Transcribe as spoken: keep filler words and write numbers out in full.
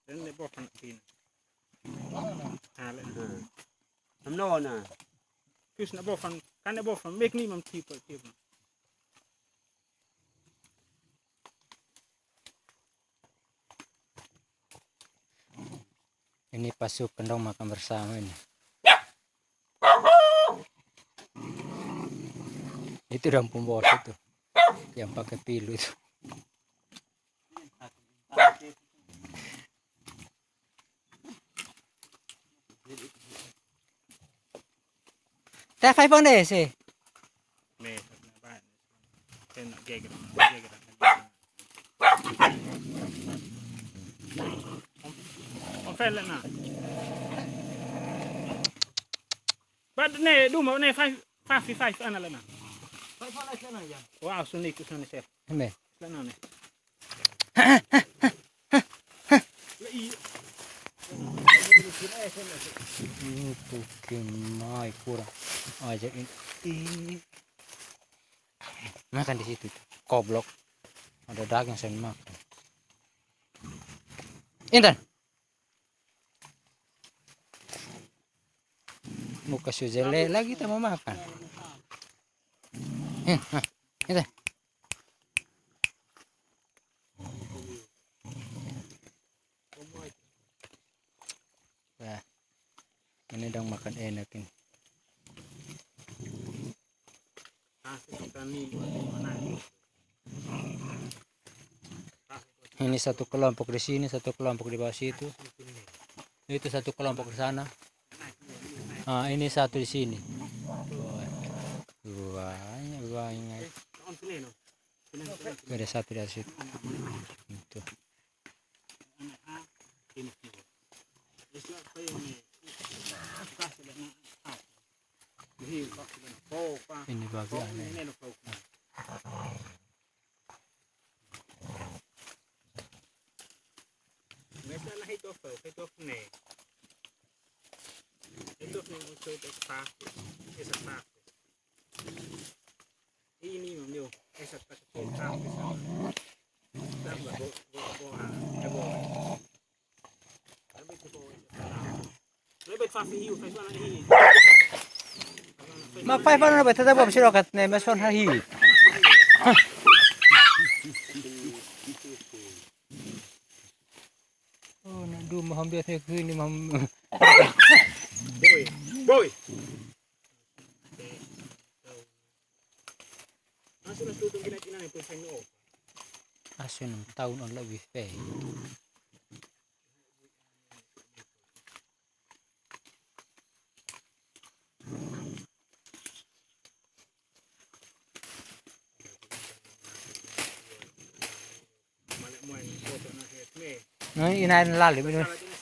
dan dia bawa kan pin ale Am no na. kus na bawa kan kan dia bawa kan make ni mam tipe tipe Ini pasukan dong makan bersama ini. Itu dong pembawa itu yang pakai pilu itu. Teh five on deh sih. me na ba ten na geger geger on fel na bad ne duma ne five five five ana lana Five on na ya. wow sunik sunik sir Ini. lana ne Itu gimana kurang aja ini. Makan di situ koblok. Ada daging saya makan. Intan. Muka sujele lagi kita mau makan. Intan. Nah, ini dong makan enak ini. Ini satu kelompok di sini, satu kelompok di bawah situ. Itu satu kelompok di sana. Ah, ini satu di sini. Banyak banyak. Ada satu di situ. Itu. Ini bagiannya. Mereka nak hidup apa? Hidup ni. Hidup ni untuk ekspat, ekspat. Ini memang ekspat ekspat. Dan bawa bawa bawa. Lebih tu bawa. Lebih fast hiu, fast mana hiu. Mag five ano ba tatabo si Rokat ne mason hahi. Oh, nandu maham dia saya ini maham. Boy, boy. Aso na tutong ginagina ni pun sanyo. Aso ng taon on lebih pe. Nah, inain lali bener.